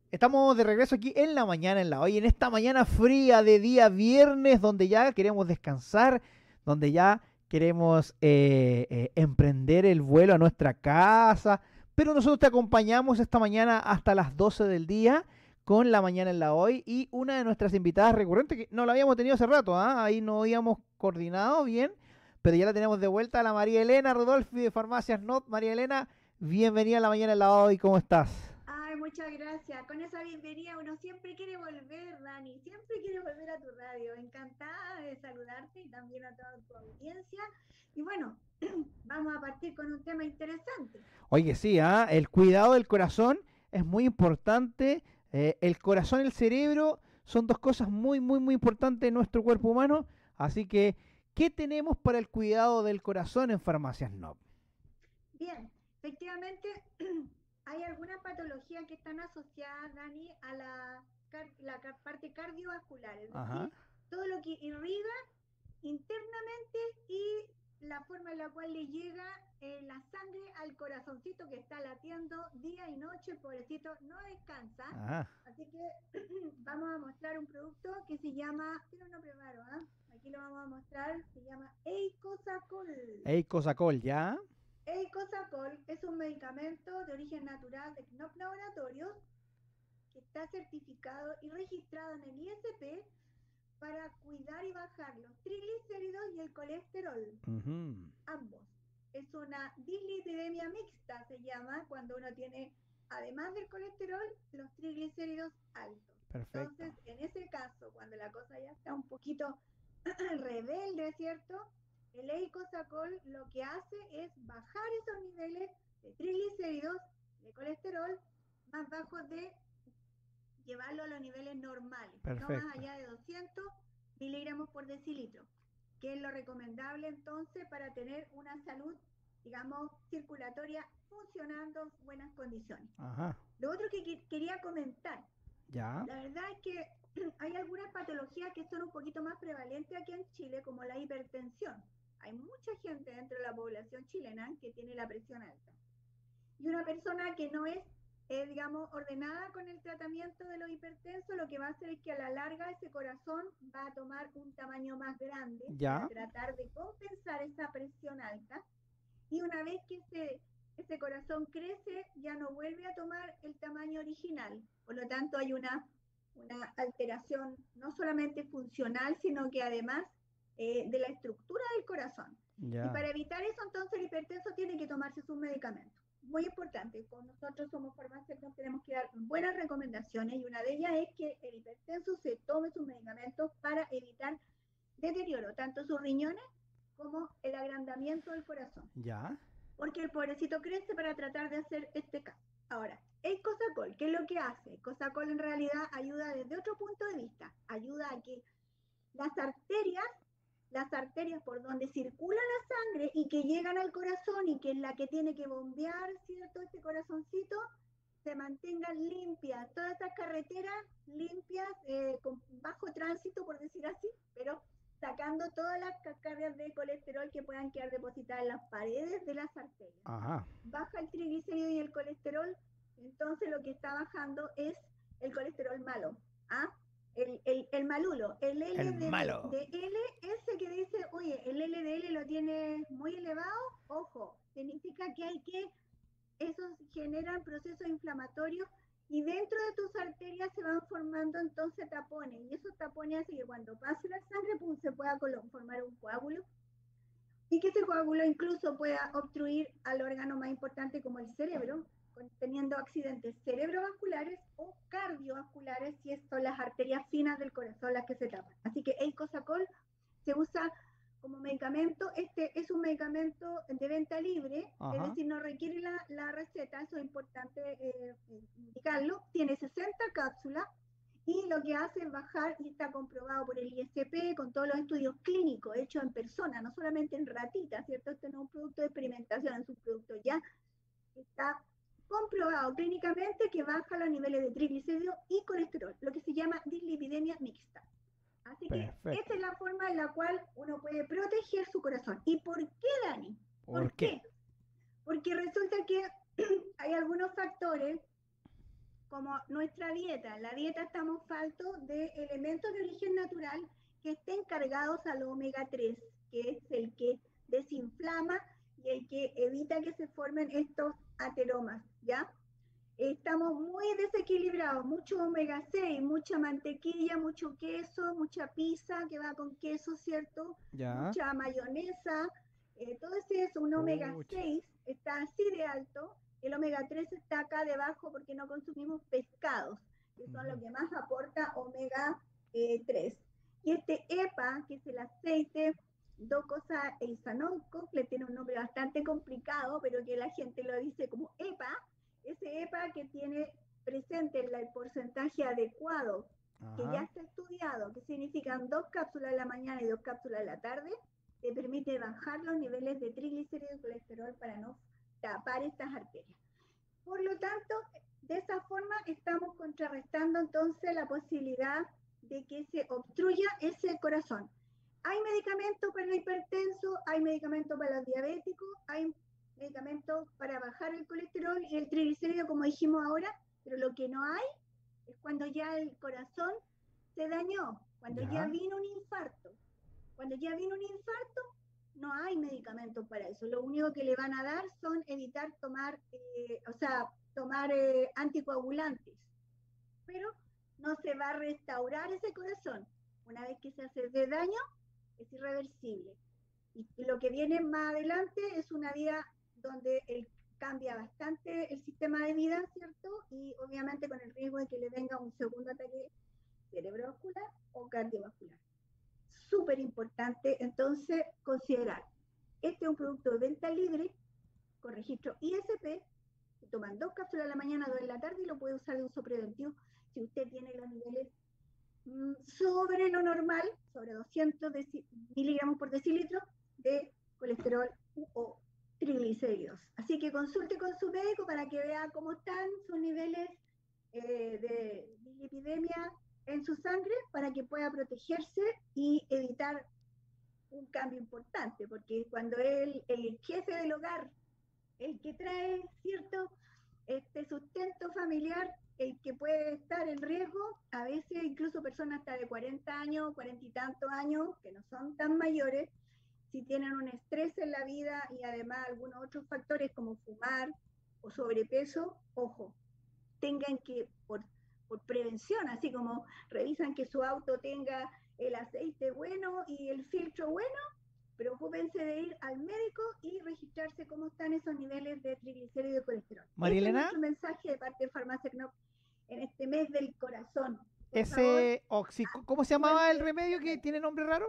Estamos de regreso aquí en la mañana, en la hoy, en esta mañana fría de día viernes, donde ya queremos descansar, donde ya queremos emprender el vuelo a nuestra casa, pero nosotros te acompañamos esta mañana hasta las 12 del día con la mañana en la hoy y una de nuestras invitadas recurrentes, que no la habíamos tenido hace rato, ¿ah? Ahí no habíamos coordinado bien, pero ya la tenemos de vuelta, la María Elena Rodolfi de Farmacias Not. María Elena, bienvenida a la mañana en la hoy, ¿cómo estás? Ay, muchas gracias. Con esa bienvenida uno siempre quiere volver, Dani, siempre quiere volver a tu radio. Encantada de saludarte y también a toda tu audiencia. Y bueno, vamos a partir con un tema interesante. Oye, sí, ¿ah? El cuidado del corazón es muy importante. El corazón y el cerebro son dos cosas muy, muy, muy importantes en nuestro cuerpo humano. Así que, ¿qué tenemos para el cuidado del corazón en Farmacias Nob? Bien, efectivamente hay algunas patologías que están asociadas, Dani, a la parte cardiovascular, es Ajá. decir, todo lo que irriga internamente y la forma en la cual le llega la sangre al corazoncito que está latiendo día y noche, el pobrecito no descansa. Ajá. Así que vamos a mostrar un producto que se llama, tiene un nombre raro, ¿eh? Aquí lo vamos a mostrar, se llama Eicosacol. Eicosacol, ¿ya? Eicosacol es un medicamento de origen natural de Knop Laboratorios que está certificado y registrado en el ISP para cuidar y bajar los triglicéridos y el colesterol, Ujú. ambos. Es una dislipidemia mixta, se llama, cuando uno tiene, además del colesterol, los triglicéridos altos. Perfecto. Entonces, en ese caso, cuando la cosa ya está un poquito rebelde, ¿cierto? El eicosacol lo que hace es bajar esos niveles de triglicéridos, de colesterol, más bajos de llevarlo a los niveles normales, no más Perfecto. allá de 200 miligramos por decilitro, que es lo recomendable entonces para tener una salud, digamos, circulatoria funcionando en buenas condiciones. Ajá. Lo otro que quería comentar, Ya. la verdad es que hay algunas patologías que son un poquito más prevalentes aquí en Chile, como la hipertensión. Hay mucha gente dentro de la población chilena que tiene la presión alta. Y una persona que no es, digamos, ordenada con el tratamiento de los hipertensos, lo que va a hacer es que a la larga ese corazón va a tomar un tamaño más grande para Ya. tratar de compensar esa presión alta. Y una vez que ese corazón crece, ya no vuelve a tomar el tamaño original. Por lo tanto, hay una alteración no solamente funcional, sino que además de la estructura del corazón. Y Ya. para evitar eso, entonces el hipertenso tiene que tomarse sus medicamentos. Muy importante, con nosotros somos farmacéuticos, tenemos que dar buenas recomendaciones y una de ellas es que el hipertenso se tome sus medicamentos para evitar deterioro, tanto sus riñones como el agrandamiento del corazón, Ya. porque el pobrecito crece para tratar de hacer este caso. Ahora, el Cosacol, ¿qué es lo que hace? El Cosacol en realidad ayuda desde otro punto de vista, ayuda a que las arterias, las arterias por donde circula la sangre y que llegan al corazón y que es la que tiene que bombear, ¿cierto? Este corazoncito, se mantengan limpias, todas estas carreteras limpias, con bajo tránsito, por decir así, pero sacando todas las cascadas de colesterol que puedan quedar depositadas en las paredes de las arterias. Ajá. Baja el triglicérido y el colesterol, entonces lo que está bajando es el colesterol malo. ¿Ah? El malulo, el El LDL, malo. de L, ese que dice, oye, el LDL lo tiene muy elevado, ojo, significa que hay que, esos generan procesos inflamatorios y dentro de tus arterias se van formando entonces tapones y esos tapones hacen que cuando pase la sangre pum, se pueda formar un coágulo y que ese coágulo incluso pueda obstruir al órgano más importante como el cerebro, teniendo accidentes cerebrovasculares o cardiovasculares si son las arterias finas del corazón las que se tapan. Así que el Cosacol se usa como medicamento. Este es un medicamento de venta libre, es Ajá. decir, no requiere la receta, eso es importante indicarlo. Tiene 60 cápsulas y lo que hace es bajar, y está comprobado por el ISP con todos los estudios clínicos hechos en persona, no solamente en ratitas, ¿cierto? Este no es un producto de experimentación, es un producto ya que está comprobado clínicamente que baja los niveles de triglicéridos y colesterol, lo que se llama dislipidemia mixta. Así que esta Perfecto. es la forma en la cual uno puede proteger su corazón. ¿Y por qué, Dani? ¿Por ¿Por qué? qué? Porque resulta que hay algunos factores como nuestra dieta. La dieta estamos faltos de elementos de origen natural que estén cargados al omega 3, que es el que desinflama y el que evita que se formen estos ateromas, ¿ya? Estamos muy desequilibrados, mucho omega 6, mucha mantequilla, mucho queso, mucha pizza que va con queso, ¿cierto? Ya. Mucha mayonesa, todo ese es un omega Pucha. 6, está así de alto, el omega 3 está acá debajo porque no consumimos pescados, que son lo que más aporta omega 3. Y este EPA, que es el aceite docosa eisanoico, le tiene un nombre bastante complicado, pero que la gente lo dice como EPA, ese EPA que tiene presente el porcentaje adecuado, que ya Ajá. está estudiado, que significan 2 cápsulas en la mañana y 2 cápsulas en la tarde, te permite bajar los niveles de triglicéridos y colesterol para no tapar estas arterias. Por lo tanto, de esa forma estamos contrarrestando entonces la posibilidad de que se obstruya ese corazón. Hay medicamentos para el hipertenso, hay medicamentos para los diabéticos, hay medicamentos para bajar el colesterol y el triglicérido, como dijimos ahora, pero lo que no hay es cuando ya el corazón se dañó, cuando ya Ya. vino un infarto. Cuando ya vino un infarto, no hay medicamentos para eso. Lo único que le van a dar son evitar tomar, tomar anticoagulantes. Pero no se va a restaurar ese corazón. Una vez que se hace de daño, es irreversible. Y lo que viene más adelante es una vida donde cambia bastante el sistema de vida, ¿cierto? Y obviamente con el riesgo de que le venga un segundo ataque cerebrovascular o cardiovascular. Súper importante entonces considerar. Este es un producto de venta libre con registro ISP. Se toman 2 cápsulas a la mañana, 2 en la tarde y lo puede usar de uso preventivo si usted tiene los niveles sobre lo normal, sobre 200 miligramos por decilitro de colesterol o triglicéridos. Así que consulte con su médico para que vea cómo están sus niveles de dislipidemia en su sangre para que pueda protegerse y evitar un cambio importante, porque cuando el jefe del hogar, el que trae cierto este sustento familiar, el que puede estar en riesgo, a veces incluso personas hasta de 40 años, 40 y tantos años, que no son tan mayores, si tienen un estrés en la vida y además algunos otros factores como fumar o sobrepeso, ojo, tengan que, por prevención, así como revisan que su auto tenga el aceite bueno y el filtro bueno, preocúpense de ir al médico y registrarse cómo están esos niveles de triglicéridos y de colesterol. María Ese es Elena, nuestro mensaje de parte de Farmacia Knop en este mes del corazón. Por favor, ese ¿cómo se llamaba el actúen remedio que tiene nombre raro?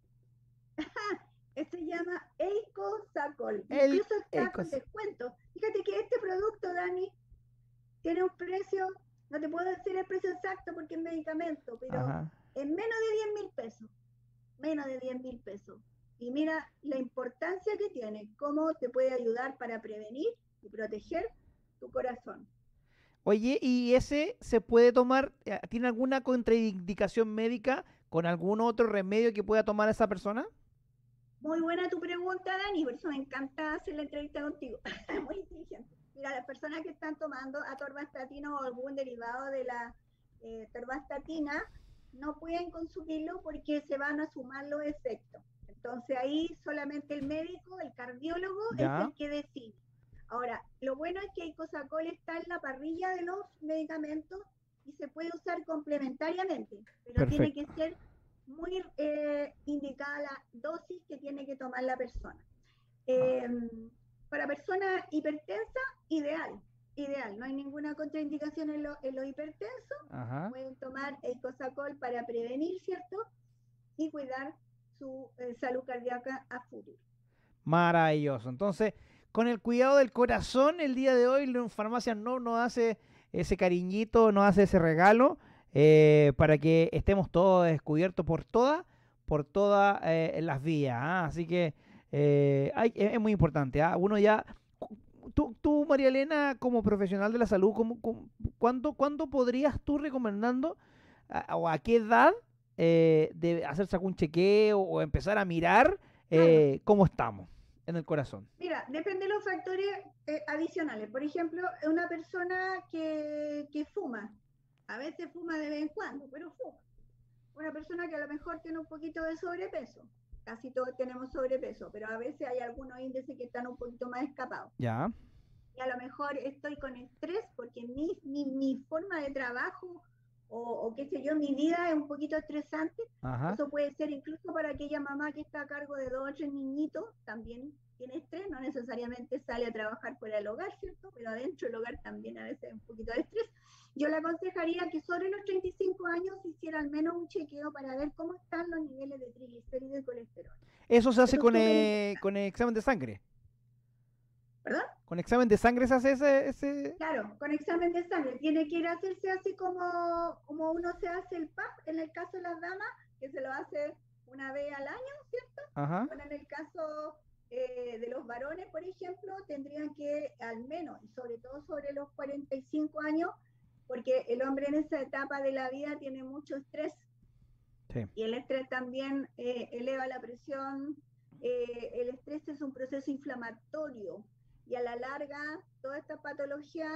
se llama Eicosacol. El Incluso está con Ecos. descuento. Fíjate que este producto, Dani, tiene un precio, no te puedo decir el precio exacto porque es medicamento, pero Ajá. en menos de 10.000 pesos. Menos de 10.000 pesos. Y mira la importancia que tiene, cómo te puede ayudar para prevenir y proteger tu corazón. Oye, ¿y ese se puede tomar? ¿Tiene alguna contraindicación médica con algún otro remedio que pueda tomar esa persona? Muy buena tu pregunta, Dani, por eso me encanta hacer la entrevista contigo. Muy inteligente. Mira, las personas que están tomando atorvastatina o algún derivado de la atorvastatina no pueden consumirlo porque se van a sumar los efectos. Entonces ahí solamente el médico, el cardiólogo, es Ya, el que decide. Ahora, lo bueno es que el Icosacol está en la parrilla de los medicamentos y se puede usar complementariamente, pero tiene que perfecto. ser muy indicada la dosis que tiene que tomar la persona. Ah, Eh, para personas hipertensas, ideal, ideal, no hay ninguna contraindicación en los hipertensos, ajá. pueden tomar el Cosacol para prevenir, ¿cierto? Y cuidar su salud cardíaca a futuro. Maravilloso. Entonces, con el cuidado del corazón, el día de hoy, la farmacia no nos hace ese cariñito, nos hace ese regalo para que estemos todos descubiertos por todas las vías. ¿Ah? Así que es muy importante. ¿Ah? Uno ya, tú, María Elena, como profesional de la salud, ¿cuándo podrías tú recomendando o a qué edad de hacerse algún chequeo o empezar a mirar Claro, cómo estamos? en el corazón? Mira, depende de los factores adicionales. Por ejemplo, una persona que fuma, a veces fuma de vez en cuando, pero fuma. Una persona que a lo mejor tiene un poquito de sobrepeso. Casi todos tenemos sobrepeso, pero a veces hay algunos índices que están un poquito más escapados. Ya. Y a lo mejor estoy con estrés porque mi forma de trabajo o qué sé yo, mi vida es un poquito estresante. Ajá. Eso puede ser incluso para aquella mamá que está a cargo de 2 o 3 niñitos, también tiene estrés, no necesariamente sale a trabajar fuera del hogar, ¿cierto? Pero adentro del hogar también a veces un poquito de estrés. Yo le aconsejaría que sobre los 35 años hiciera al menos un chequeo para ver cómo están los niveles de triglicéridos y colesterol. Eso se hace Eso con es súper el importante. examen de sangre. ¿Perdón? ¿Con examen de sangre se hace ese? Claro, con examen de sangre. Tiene que ir a hacerse así como uno se hace el PAP, en el caso de las damas, que se lo hace una vez al año, ¿cierto? Ajá. Bueno, en el caso de los varones, por ejemplo, tendrían que al menos, y sobre todo sobre los 45 años, porque el hombre en esa etapa de la vida tiene mucho estrés. Sí. Y el estrés también eleva la presión. El estrés es un proceso inflamatorio y a la larga toda esta patología,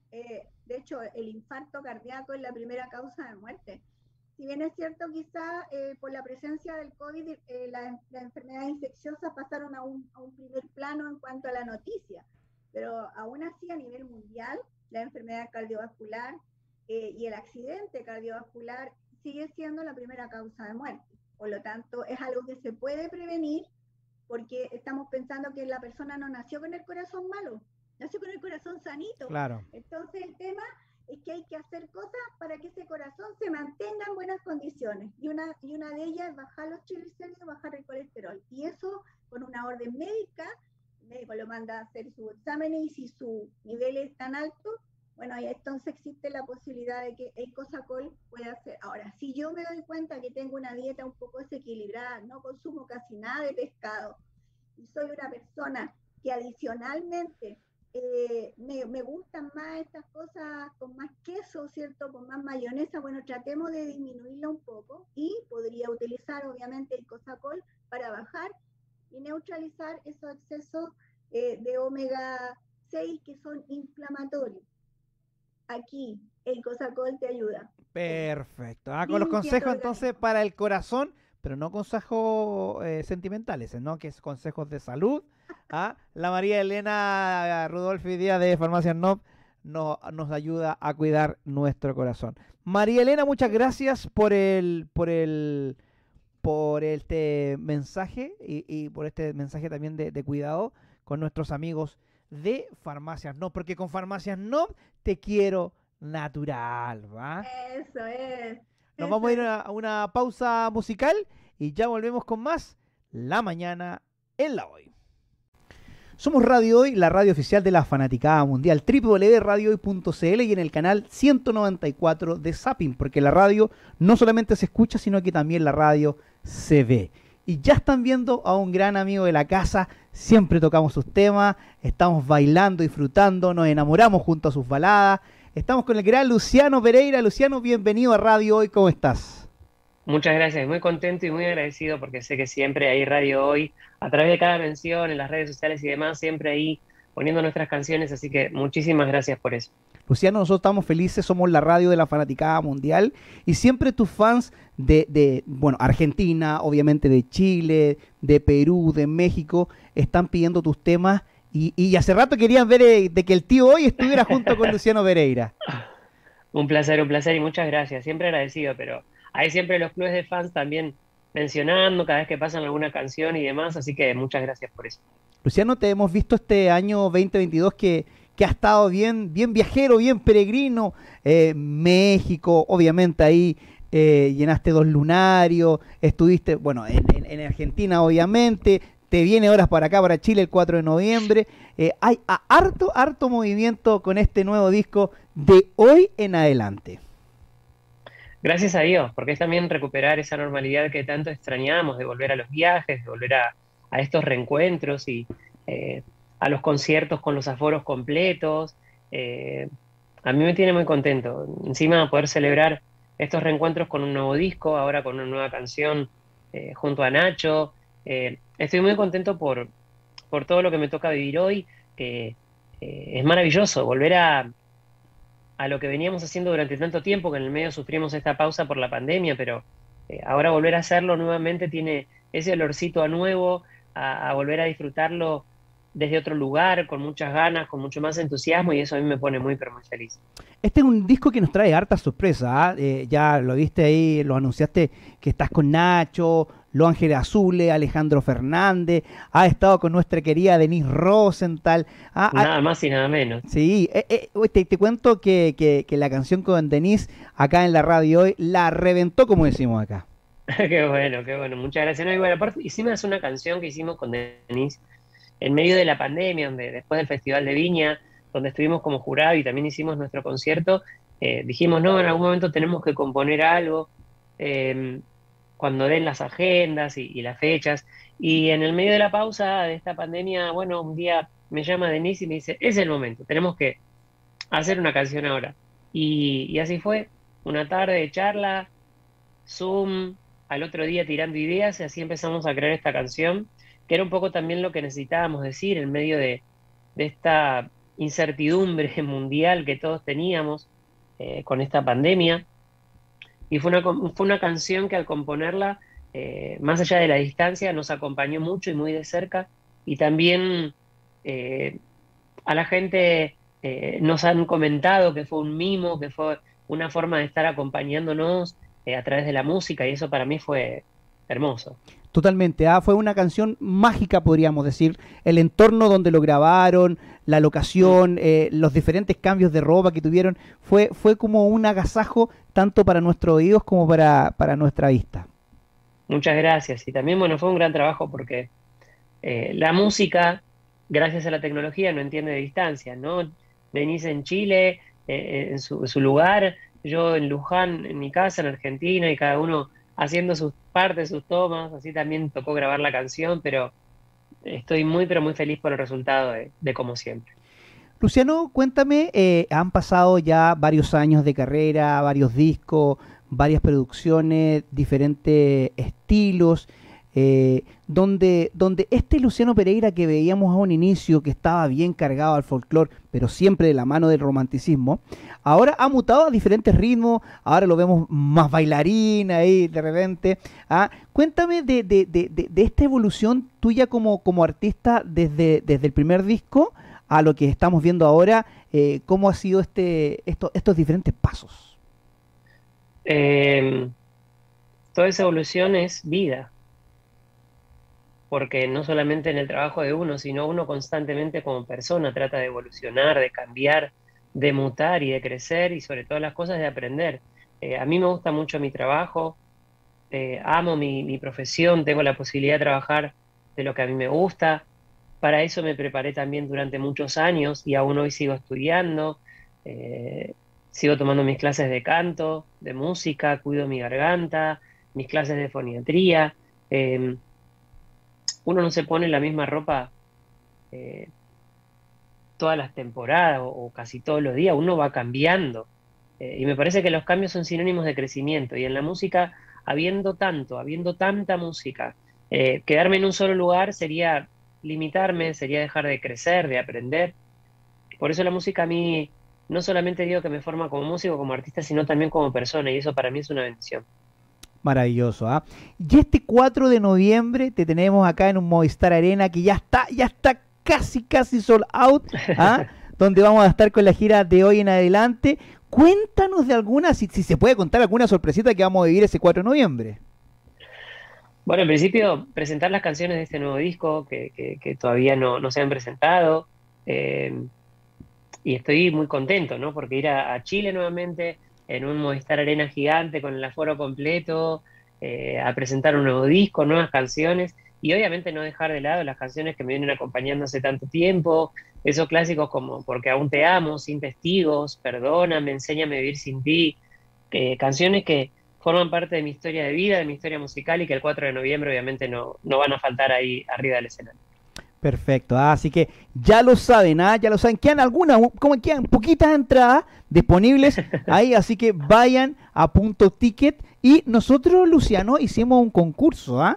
de hecho el infarto cardíaco es la primera causa de muerte. Si bien es cierto, quizá por la presencia del COVID, las enfermedades infecciosas pasaron a un primer plano en cuanto a la noticia, pero aún así a nivel mundial, la enfermedad cardiovascular y el accidente cardiovascular sigue siendo la primera causa de muerte. Por lo tanto, es algo que se puede prevenir porque estamos pensando que la persona no nació con el corazón malo, nació con el corazón sanito. Claro. Entonces el tema es que hay que hacer cosas para que ese corazón se mantenga en buenas condiciones. Y una de ellas es bajar los triglicéridos, bajar el colesterol. Y eso con una orden médica, el médico lo manda a hacer sus exámenes y si su nivel es tan alto, bueno, y entonces existe la posibilidad de que el Cosacol pueda hacer. Ahora, si yo me doy cuenta que tengo una dieta un poco desequilibrada, no consumo casi nada de pescado, y soy una persona que adicionalmente me gustan más estas cosas con más queso, ¿cierto? Con más mayonesa, bueno, tratemos de disminuirla un poco y podría utilizar obviamente el Cosacol para bajar y neutralizar esos excesos de omega 6 que son inflamatorios. Aquí el Cosacol te ayuda. Perfecto. Con los Limpia tu consejos entonces organismo. para el corazón, pero no consejos sentimentales, ¿no? Que es consejos de salud. La María Elena Rudolfi Díaz de Farmacias NOP nos ayuda a cuidar nuestro corazón. María Elena, muchas gracias por este mensaje y por este mensaje también de cuidado con nuestros amigos de Farmacias NOP, porque con Farmacias NOP te quiero natural, ¿va? Eso es. Nos Eso vamos a ir es. a una pausa musical y ya volvemos con más La Mañana en la Hoy. Somos Radio Hoy, la radio oficial de la fanaticada mundial, www.radiohoy.cl y en el canal 194 de Zapping, porque la radio no solamente se escucha, sino que también la radio se ve. Y ya están viendo a un gran amigo de la casa, siempre tocamos sus temas, estamos bailando, disfrutando, nos enamoramos junto a sus baladas. Estamos con el gran Luciano Pereira. Luciano, bienvenido a Radio Hoy, ¿cómo estás? Muchas gracias, muy contento y muy agradecido porque sé que siempre hay Radio Hoy, a través de cada mención, en las redes sociales y demás, siempre ahí poniendo nuestras canciones, así que muchísimas gracias por eso. Luciano, nosotros estamos felices, somos la radio de la fanaticada mundial y siempre tus fans bueno, Argentina, obviamente de Chile, de Perú, de México, están pidiendo tus temas y hace rato querían ver de que el tío Hoy estuviera junto con Luciano Pereira. Un placer y muchas gracias, siempre agradecido, pero hay siempre los clubes de fans también mencionando cada vez que pasan alguna canción y demás, así que muchas gracias por eso. Luciano, te hemos visto este año 2022 que ha estado bien viajero, bien peregrino. México, obviamente ahí llenaste 2 lunarios, estuviste, bueno, en Argentina, obviamente. Te viene horas para acá, para Chile, el 4 de noviembre. Hay harto movimiento con este nuevo disco de hoy en adelante. Gracias a Dios, porque es también recuperar esa normalidad que tanto extrañamos, de volver a los viajes, de volver a estos reencuentros y a los conciertos con los aforos completos. A mí me tiene muy contento. Encima poder celebrar estos reencuentros con un nuevo disco, ahora con una nueva canción junto a Nacho. Estoy muy contento por por todo lo que me toca vivir hoy, que es maravilloso volver a lo que veníamos haciendo durante tanto tiempo, que en el medio sufrimos esta pausa por la pandemia, pero ahora volver a hacerlo nuevamente tiene ese olorcito a nuevo, a volver a disfrutarlo desde otro lugar, con muchas ganas, con mucho más entusiasmo, y eso a mí me pone muy, pero muy feliz. Este es un disco que nos trae harta sorpresa, ¿ah? Ya lo viste ahí, lo anunciaste que estás con Nacho, Los Ángeles Azules, Alejandro Fernández, ha estado con nuestra querida Denise Rosenthal. Nada más y nada menos. Sí, te cuento que la canción con Denise acá en la radio hoy la reventó, como decimos acá. Qué bueno, muchas gracias. No, igual, aparte, hicimos una canción que hicimos con Denise en medio de la pandemia, donde después del Festival de Viña, donde estuvimos como jurado y también hicimos nuestro concierto, dijimos, no, en algún momento tenemos que componer algo, cuando den las agendas y las fechas. Y en el medio de la pausa de esta pandemia, bueno, un día me llama Denise y me dice, es el momento, tenemos que hacer una canción ahora. Y así fue, una tarde de charla, Zoom, al otro día tirando ideas, y así empezamos a crear esta canción, que era un poco también lo que necesitábamos decir en medio de esta incertidumbre mundial que todos teníamos con esta pandemia. Y fue una canción que al componerla, más allá de la distancia, nos acompañó mucho y muy de cerca, y también a la gente nos han comentado que fue un mimo, que fue una forma de estar acompañándonos a través de la música, y eso para mí fue hermoso. Totalmente, fue una canción mágica, podríamos decir. El entorno donde lo grabaron, la locación, los diferentes cambios de ropa que tuvieron, fue como un agasajo tanto para nuestros oídos como para nuestra vista. Muchas gracias. Y también, bueno, fue un gran trabajo porque la música, gracias a la tecnología, no entiende de distancia, ¿no? Denise en Chile, en su lugar, yo en Luján, en mi casa, en Argentina, y cada uno haciendo sus partes, sus tomas. Así también tocó grabar la canción, pero estoy muy, pero muy feliz por el resultado de como siempre. Luciano, cuéntame, han pasado ya varios años de carrera, varios discos, varias producciones, diferentes estilos, donde este Luciano Pereira que veíamos a un inicio, que estaba bien cargado al folclore, pero siempre de la mano del romanticismo, ahora ha mutado a diferentes ritmos, ahora lo vemos más bailarín ahí de repente. Cuéntame de esta evolución tuya como artista desde el primer disco a lo que estamos viendo ahora, ¿cómo ha sido estos diferentes pasos? Toda esa evolución es vida, porque no solamente en el trabajo de uno, sino uno constantemente como persona trata de evolucionar, de cambiar, de mutar y de crecer, y sobre todas las cosas de aprender. A mí me gusta mucho mi trabajo, amo mi profesión, tengo la posibilidad de trabajar de lo que a mí me gusta. Para eso me preparé también durante muchos años y aún hoy sigo estudiando, sigo tomando mis clases de canto, de música, cuido mi garganta, mis clases de foniatría. Uno no se pone la misma ropa todas las temporadas o casi todos los días, uno va cambiando. Y me parece que los cambios son sinónimos de crecimiento. Y en la música, habiendo tanta música, quedarme en un solo lugar sería limitarme, sería dejar de crecer, de aprender. Por eso la música a mí, no solamente digo que me forma como músico, como artista, sino también como persona, y eso para mí es una bendición. Maravilloso, Y este 4 de noviembre te tenemos acá en un Movistar Arena que ya está casi sold out, donde vamos a estar con la gira de hoy en adelante. Cuéntanos de alguna, si se puede contar alguna sorpresita que vamos a vivir ese 4 de noviembre. Bueno, en principio, presentar las canciones de este nuevo disco que todavía no se han presentado, y estoy muy contento, ¿no? Porque ir a Chile nuevamente en un Movistar Arena gigante con el aforo completo, a presentar un nuevo disco, nuevas canciones, y obviamente no dejar de lado las canciones que me vienen acompañando hace tanto tiempo, esos clásicos como Porque aún te amo, Sin testigos, Perdóname, Enséñame a vivir sin ti, canciones que forman parte de mi historia de vida, de mi historia musical, y que el 4 de noviembre obviamente no van a faltar ahí arriba del escenario. Perfecto, así que ya lo saben, quedan algunas, como quedan poquitas entradas disponibles ahí, así que vayan a Punto Ticket. Y nosotros, Luciano, hicimos un concurso,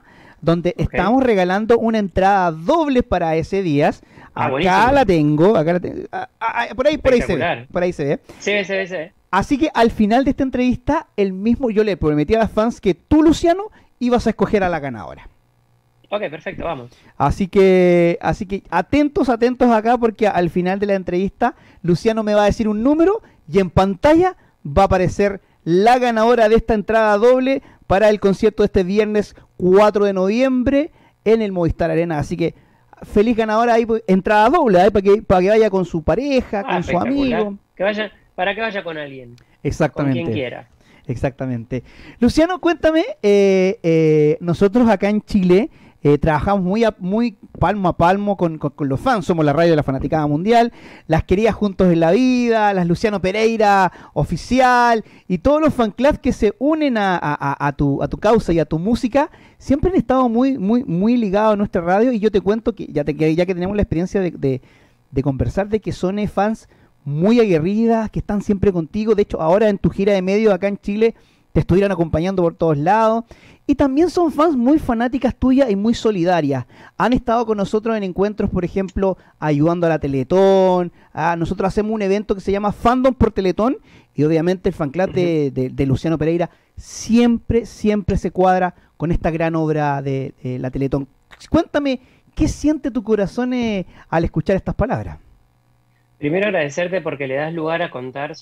donde Ok. estamos regalando una entrada doble para ese día. Ah, Acá buenísimo. la tengo, por ahí se ve, Espectacular. por ahí se ve. Se ve. Así que al final de esta entrevista, yo le prometí a las fans que tú, Luciano, ibas a escoger a la ganadora. Ok, perfecto, vamos. Así que atentos acá porque al final de la entrevista Luciano me va a decir un número y en pantalla va a aparecer la ganadora de esta entrada doble para el concierto de este viernes 4 de noviembre en el Movistar Arena. Así que feliz ganadora ahí, entrada doble, ¿eh? Para que vaya con su pareja, Ah, con su espectacular. amigo. Para que vaya con alguien, con quien Exactamente. quiera. Exactamente. Luciano, cuéntame, nosotros acá en Chile trabajamos muy palmo a palmo con los fans, somos la radio de la Fanaticada Mundial, las queridas Juntos en la Vida, las Luciano Pereira Oficial y todos los fan clubs que se unen a tu causa y a tu música, siempre han estado muy ligados a nuestra radio y yo te cuento que ya que tenemos la experiencia de conversar, de que son fans muy aguerridas, que están siempre contigo. De hecho, ahora en tu gira de medios acá en Chile te estuvieron acompañando por todos lados. Y también son fans muy fanáticas tuyas y muy solidarias. Han estado con nosotros en encuentros, por ejemplo, ayudando a la Teletón. Nosotros hacemos un evento que se llama Fandom por Teletón. Y obviamente el fan club de Luciano Pereira siempre se cuadra con esta gran obra de la Teletón. Cuéntame, ¿qué siente tu corazón al escuchar estas palabras? Primero agradecerte porque le das lugar a contar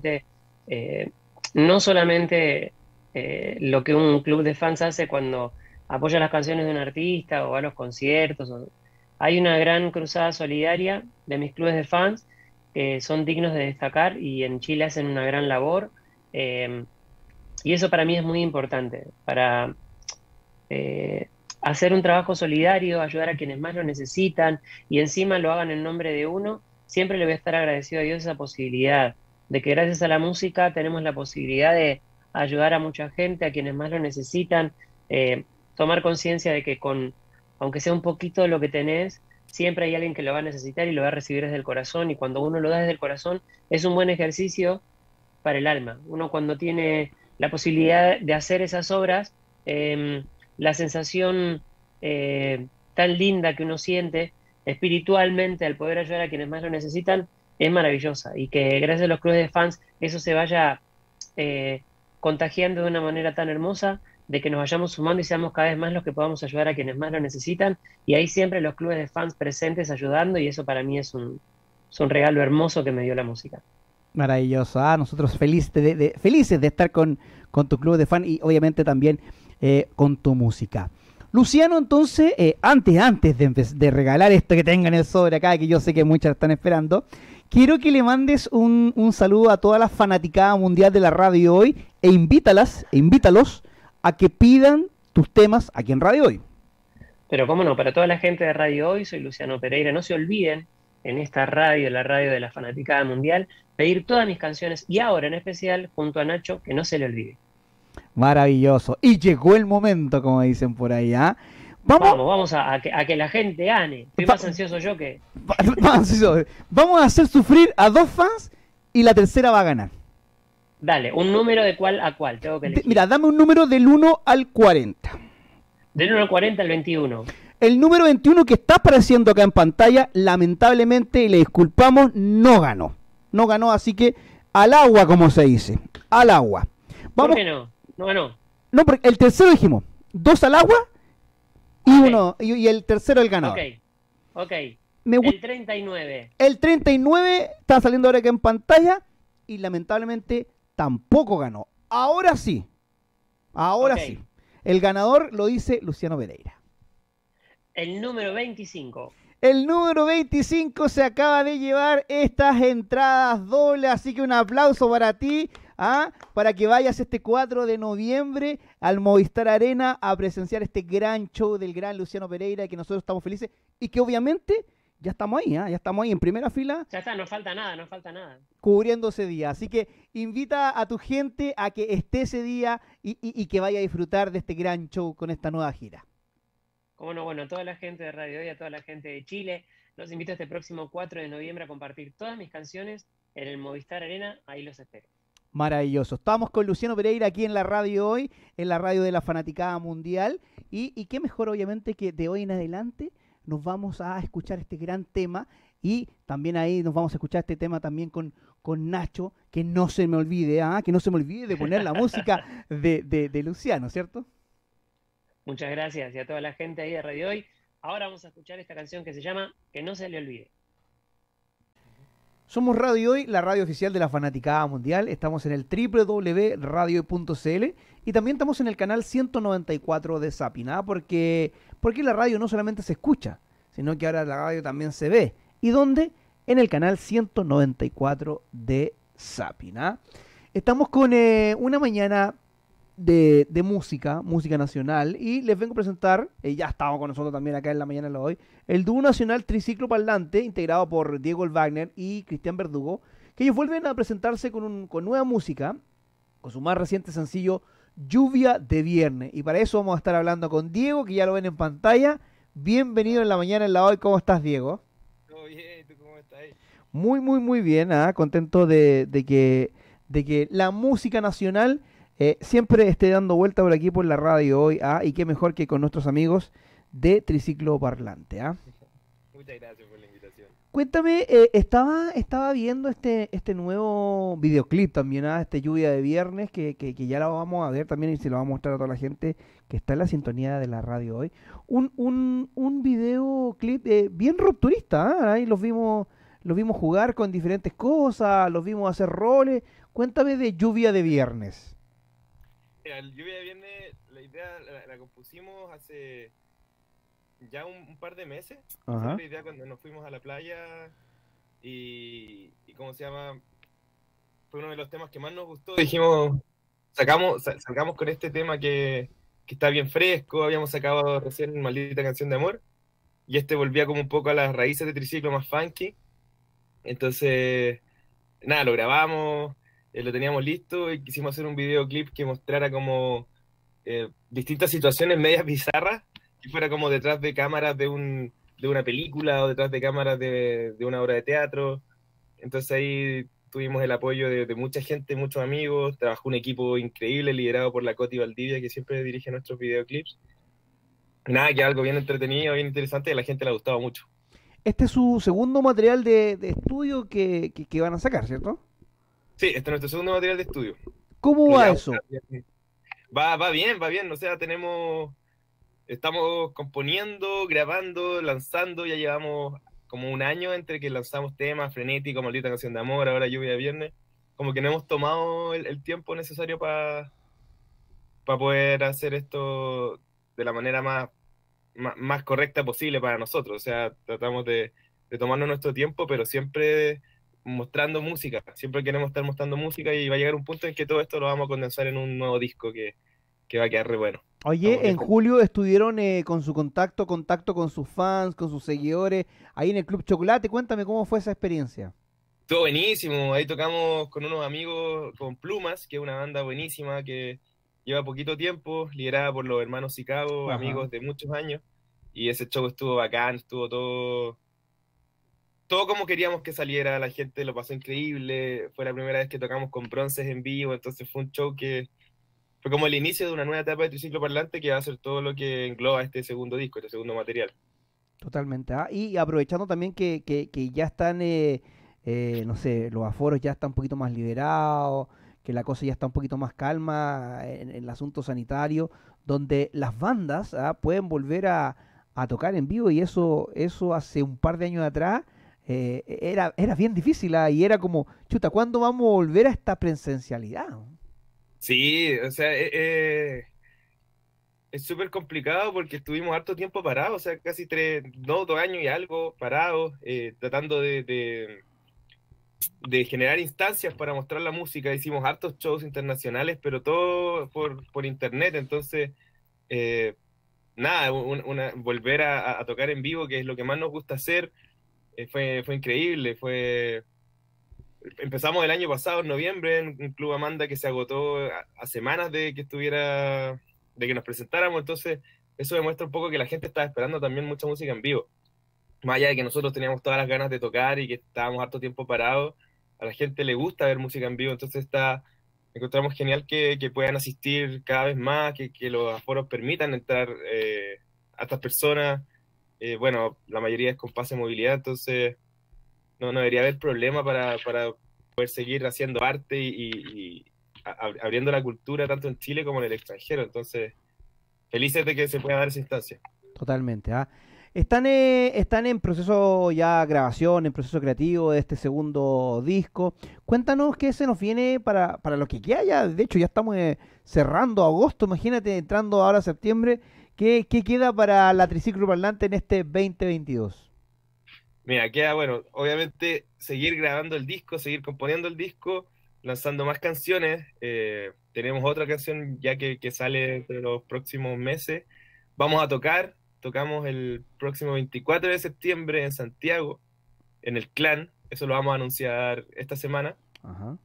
no solamente lo que un club de fans hace cuando apoya las canciones de un artista o va a los conciertos. Hay una gran cruzada solidaria de mis clubes de fans que son dignos de destacar y en Chile hacen una gran labor. Y eso para mí es muy importante, para hacer un trabajo solidario, ayudar a quienes más lo necesitan y encima lo hagan en nombre de uno. Siempre le voy a estar agradecido a Dios esa posibilidad de que gracias a la música tenemos la posibilidad de ayudar a mucha gente, a quienes más lo necesitan, tomar conciencia de que aunque sea un poquito de lo que tenés, siempre hay alguien que lo va a necesitar y lo va a recibir desde el corazón, y cuando uno lo da desde el corazón es un buen ejercicio para el alma. Uno cuando tiene la posibilidad de hacer esas obras, la sensación tan linda que uno siente espiritualmente al poder ayudar a quienes más lo necesitan es maravillosa, y que gracias a los clubes de fans eso se vaya contagiando de una manera tan hermosa, de que nos vayamos sumando y seamos cada vez más los que podamos ayudar a quienes más lo necesitan, y ahí siempre los clubes de fans presentes ayudando, y eso para mí es un regalo hermoso que me dio la música. Maravilloso. Nosotros felices de estar con tu club de fan y obviamente también con tu música. Luciano, entonces, antes de regalar esto que tengan el sobre acá, que yo sé que muchas están esperando, quiero que le mandes un saludo a toda la fanaticada mundial de la radio hoy e invítalos a que pidan tus temas aquí en Radio Hoy. Pero cómo no, para toda la gente de Radio Hoy, soy Luciano Pereira. No se olviden, en esta radio, la radio de la fanaticada mundial, pedir todas mis canciones y ahora en especial junto a Nacho, que no se le olvide. Maravilloso. Y llegó el momento, como dicen por ahí, ¿ah? Vamos a que la gente gane. Estoy más ansioso yo que... Vamos a hacer sufrir a dos fans y la tercera va a ganar. Dale, un número de cuál a cuál, tengo que elegir. Mira, dame un número del 1 al 40. Del 1 al 40 al 21. El número 21 que está apareciendo acá en pantalla, lamentablemente, y le disculpamos, no ganó. No ganó, así que al agua, como se dice. Al agua. Vamos. ¿Por qué no? No ganó. No, porque el tercero dijimos, 2 al agua y uno y el tercero el ganador. Ok. El 39. El 39 está saliendo ahora acá en pantalla y lamentablemente tampoco ganó. Ahora sí. Sí. El ganador lo dice Luciano Pereira. El número 25. El número 25 se acaba de llevar estas entradas dobles, así que un aplauso para ti, para que vayas este 4 de noviembre al Movistar Arena a presenciar este gran show del gran Luciano Pereira, que nosotros estamos felices y que obviamente ya estamos ahí, ya estamos ahí en primera fila. Ya está, no falta nada. Cubriendo ese día, así que invita a tu gente a que esté ese día y que vaya a disfrutar de este gran show con esta nueva gira. Cómo no, bueno, a toda la gente de Radio Hoy, a toda la gente de Chile, los invito este próximo 4 de noviembre a compartir todas mis canciones en el Movistar Arena, ahí los espero. Maravilloso. Estamos con Luciano Pereira aquí en la radio hoy, en la radio de la Fanaticada Mundial. Y qué mejor, obviamente, que de hoy en adelante nos vamos a escuchar este gran tema. Y también ahí nos vamos a escuchar este tema también con Nacho, que no se me olvide, que no se me olvide de poner la música de Luciano, ¿cierto? Muchas gracias y a toda la gente ahí de Radio Hoy. Ahora vamos a escuchar esta canción que se llama Que no se le olvide. Somos Radio Hoy, la radio oficial de la Fanaticada Mundial. Estamos en el www.radiohoy.cl y también estamos en el canal 194 de Zapping, porque la radio no solamente se escucha, sino que ahora la radio también se ve. ¿Y dónde? En el canal 194 de Zapping. Estamos con una mañana de música nacional, y les vengo a presentar, ya estamos con nosotros también acá en la mañana de hoy, el dúo nacional Triciclo Parlante, integrado por Diego El Wagner y Cristian Verdugo, que ellos vuelven a presentarse con nueva música, con su más reciente sencillo Lluvia de Viernes, y para eso vamos a estar hablando con Diego, que ya lo ven en pantalla. Bienvenido en la mañana en la hoy. ¿Cómo estás, Diego? Todo bien, ¿tú cómo estás? Muy bien, contento de que la música nacional siempre esté dando vuelta por aquí por la radio hoy, y qué mejor que con nuestros amigos de Triciclo Parlante. Muchas gracias por la invitación. Cuéntame, estaba viendo este nuevo videoclip también, este Lluvia de Viernes, que ya lo vamos a ver también y se lo vamos a mostrar a toda la gente que está en la sintonía de la radio hoy. Un videoclip bien rupturista, ahí los vimos jugar con diferentes cosas, los vimos hacer roles. Cuéntame de Lluvia de Viernes. Mira, el Lluvia de Viernes, la idea la compusimos hace ya un par de meses. Ajá. La idea cuando nos fuimos a la playa y ¿cómo se llama? Fue uno de los temas que más nos gustó. Dijimos, sacamos con este tema que está bien fresco. Habíamos sacado recién Maldita Canción de Amor y este volvía como un poco a las raíces de Triciclo, más funky. Entonces, nada, lo grabamos. Lo teníamos listo y quisimos hacer un videoclip que mostrara como distintas situaciones medias bizarras, que fuera como detrás de cámaras de una película o detrás de cámaras de una obra de teatro. Entonces ahí tuvimos el apoyo de mucha gente, muchos amigos. Trabajó un equipo increíble liderado por la Coti Valdivia, que siempre dirige nuestros videoclips. Nada, que algo bien entretenido, bien interesante, y a la gente le ha gustado mucho. Este es su segundo material de estudio que van a sacar, ¿cierto? Sí, este es nuestro segundo material de estudio. ¿Cómo va eso? Va bien, o sea, estamos componiendo, grabando, lanzando, ya llevamos como un año entre que lanzamos temas, Frenético, Maldita Canción de Amor, ahora Lluvia de Viernes, como que no hemos tomado el tiempo necesario para poder hacer esto de la manera más correcta posible para nosotros, o sea, tratamos de tomarnos nuestro tiempo, pero siempre mostrando música, siempre queremos estar mostrando música y va a llegar un punto en que todo esto lo vamos a condensar en un nuevo disco que va a quedar re bueno. Oye, en julio estuvieron con su contacto con sus fans, con sus seguidores, ahí en el Club Chocolate. Cuéntame cómo fue esa experiencia. Todo buenísimo, ahí tocamos con unos amigos, con Plumas, que es una banda buenísima que lleva poquito tiempo, liderada por los hermanos Chicago, Ajá. amigos de muchos años, y ese show estuvo bacán, estuvo todo como queríamos que saliera, la gente lo pasó increíble, fue la primera vez que tocamos con Bronces en vivo, entonces fue un show que fue como el inicio de una nueva etapa de Triciclo Parlante que va a ser todo lo que engloba este segundo disco, este segundo material. Totalmente. Y aprovechando también que ya están, no sé, los aforos ya están un poquito más liberados, que la cosa ya está un poquito más calma en el asunto sanitario, donde las bandas pueden volver a tocar en vivo, y eso hace un par de años atrás era bien difícil, y era como, chuta, ¿cuándo vamos a volver a esta presencialidad? Sí, o sea, es súper complicado porque estuvimos harto tiempo parados, o sea, casi 2 años y algo parados, tratando de generar instancias para mostrar la música. Hicimos hartos shows internacionales, pero todo por internet, entonces, nada, volver a tocar en vivo, que es lo que más nos gusta hacer, fue increíble, Empezamos el año pasado, en noviembre, en un Club Amanda que se agotó a semanas de que nos presentáramos, entonces eso demuestra un poco que la gente estaba esperando también mucha música en vivo. Más allá de que nosotros teníamos todas las ganas de tocar y que estábamos harto tiempo parados, a la gente le gusta ver música en vivo, entonces encontramos genial que puedan asistir cada vez más, que los aforos permitan entrar a estas personas. Bueno, la mayoría es con pase de movilidad, entonces no debería haber problema para poder seguir haciendo arte y abriendo la cultura tanto en Chile como en el extranjero. Entonces, felices de que se pueda dar esa instancia. Totalmente, ¿ah? Están en proceso ya grabación, en proceso creativo de este segundo disco. Cuéntanos qué se nos viene para lo que queda ya. De hecho, ya estamos cerrando agosto. Imagínate, entrando ahora a septiembre. ¿Qué queda para la Triciclo Parlante en este 2022? Mira, queda, bueno, obviamente seguir grabando el disco, seguir componiendo el disco, lanzando más canciones. Tenemos otra canción ya que sale entre los próximos meses. Vamos a tocamos el próximo 24 de septiembre en Santiago, en el Clan. Eso lo vamos a anunciar esta semana. Ajá.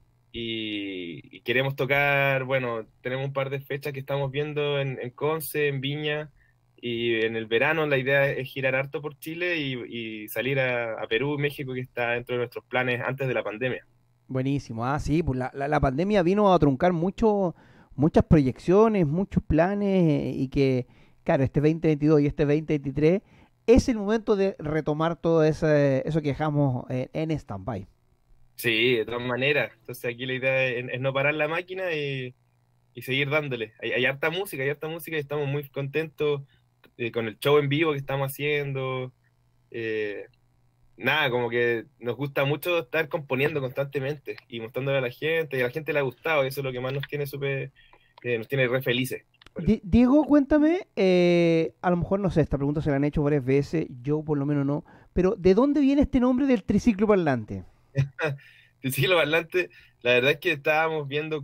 Y queremos tocar, bueno, tenemos un par de fechas que estamos viendo en Conce, en Viña, y en el verano la idea es girar harto por Chile y salir a Perú, México, que está dentro de nuestros planes antes de la pandemia. Buenísimo. Ah, sí, pues la pandemia vino a truncar muchas proyecciones, muchos planes y que, claro, este 2022 y este 2023 es el momento de retomar todo eso que dejamos en stand-by. Sí, de todas maneras. Entonces aquí la idea es no parar la máquina y seguir dándole. Hay hay harta música y estamos muy contentos con el show en vivo que estamos haciendo. Eh, Nada, como que nos gusta mucho estar componiendo constantemente y mostrándole a la gente, y a la gente le ha gustado, y eso es lo que más nos tiene nos tiene re felices. Por eso. Diego, cuéntame, a lo mejor no sé, esta pregunta se la han hecho varias veces, yo por lo menos no, pero ¿de dónde viene este nombre del triciclo parlante? Triciclo Parlante, la verdad es que estábamos viendo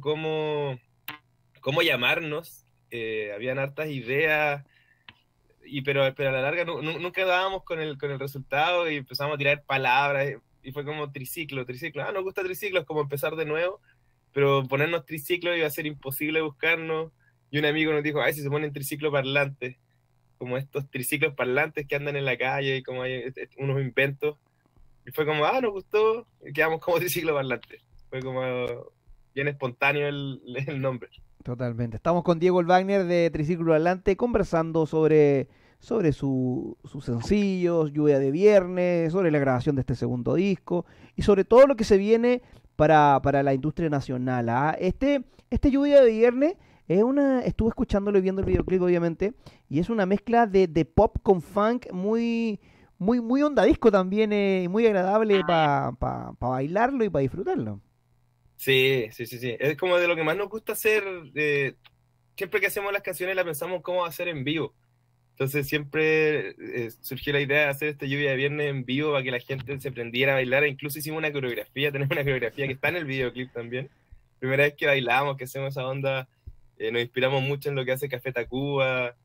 cómo llamarnos, habían hartas ideas, pero a la larga nunca dábamos con el resultado y empezamos a tirar palabras y fue como triciclo. Nos gusta triciclo, es como empezar de nuevo, pero ponernos triciclo iba a ser imposible buscarnos y un amigo nos dijo, ay, si se ponen triciclo parlantes, como estos triciclos parlantes que andan en la calle y como hay unos inventos. Y fue como, nos gustó, y quedamos como triciclo parlante. Fue como bien espontáneo el nombre. Totalmente. Estamos con Diego el Wagner de Triciclo Parlante conversando sobre sus sencillos, Lluvia de Viernes, sobre la grabación de este segundo disco y sobre todo lo que se viene para la industria nacional. ¿Ah? Este Lluvia de Viernes estuve escuchándolo y viendo el videoclip obviamente, y es una mezcla de pop con funk muy onda disco también, muy agradable para bailarlo y para disfrutarlo. Sí. Es como de lo que más nos gusta hacer. Siempre que hacemos las canciones la pensamos cómo hacer en vivo. Entonces siempre surgió la idea de hacer esta Lluvia de Viernes en vivo para que la gente se prendiera a bailar. E incluso hicimos una coreografía, tenemos una coreografía que está en el videoclip también. Primera vez que bailamos, que hacemos esa onda, nos inspiramos mucho en lo que hace Café Tacuba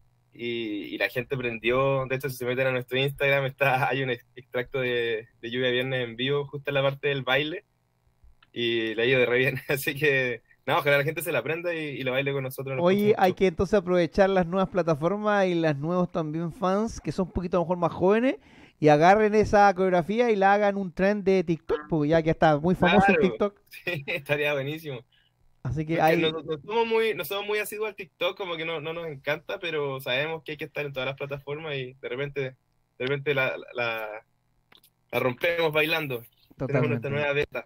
y la gente prendió. De hecho, si se meten a nuestro Instagram, hay un extracto de Lluvia de Viernes en vivo, justo en la parte del baile, y le ha ido de re bien. Así que, no, ojalá la gente se la aprenda y lo baile con nosotros en los Oye, próximos hay shows. que entonces aprovechar las nuevas plataformas y las nuevos también fans que son un poquito a lo mejor más jóvenes y agarren esa coreografía y la hagan un trend de TikTok, porque ya que está muy famoso el Claro, TikTok. sí, estaría buenísimo. Así que Porque hay, no somos muy asiduos al TikTok, como que no nos encanta, pero sabemos que hay que estar en todas las plataformas y de repente la rompemos bailando. Tenemos nuestra totalmente. nueva beta.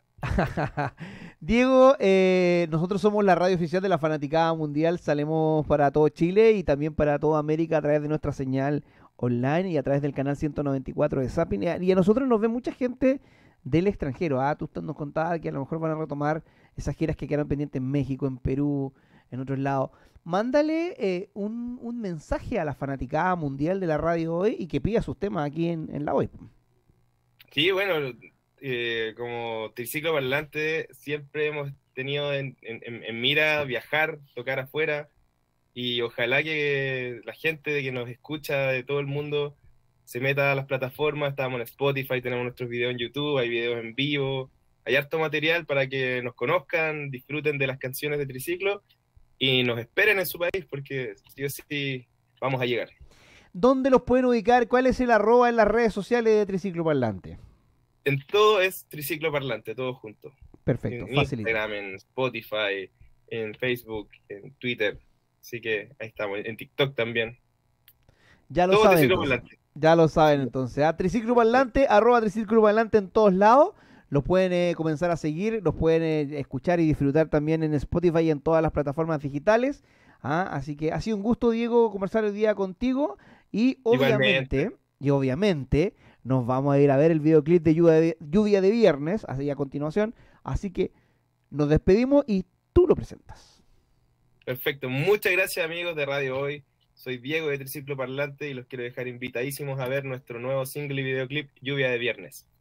Diego, nosotros somos la radio oficial de la Fanaticada Mundial, salimos para todo Chile y también para toda América a través de nuestra señal online y a través del canal 194 de Zapping. Y a nosotros nos ve mucha gente del extranjero. Tú nos contabas que a lo mejor van a retomar esas giras que quedaron pendientes en México, en Perú, en otros lados. Mándale un mensaje a la Fanaticada Mundial de la radio hoy y que pida sus temas aquí en la web. Sí, bueno, como triciclo parlante siempre hemos tenido en mira viajar, tocar afuera y ojalá que la gente de que nos escucha de todo el mundo se meta a las plataformas. Estamos en Spotify, tenemos nuestros videos en YouTube, hay videos en vivo, hay harto material para que nos conozcan, disfruten de las canciones de triciclo y nos esperen en su país porque sí o sí vamos a llegar. ¿Dónde los pueden ubicar? ¿Cuál es el arroba en las redes sociales de Triciclo Parlante? En todo es triciclo parlante, todo junto. Perfecto, En facilito. Instagram, en Spotify, en Facebook, en Twitter. Así que ahí estamos. En TikTok también. Ya lo Todo saben Triciclo entonces. Parlante. Ya lo saben entonces. A Triciclo Parlante, arroba Triciclo Parlante en todos lados. Los pueden comenzar a seguir, los pueden escuchar y disfrutar también en Spotify y en todas las plataformas digitales. Así que ha sido un gusto, Diego, conversar hoy día contigo. Igualmente. Y obviamente, nos vamos a ir a ver el videoclip de Lluvia de Viernes, así a continuación. Así que nos despedimos y tú lo presentas. Perfecto. Muchas gracias, amigos de Radio Hoy. Soy Diego de Triciclo Parlante y los quiero dejar invitadísimos a ver nuestro nuevo single y videoclip Lluvia de Viernes.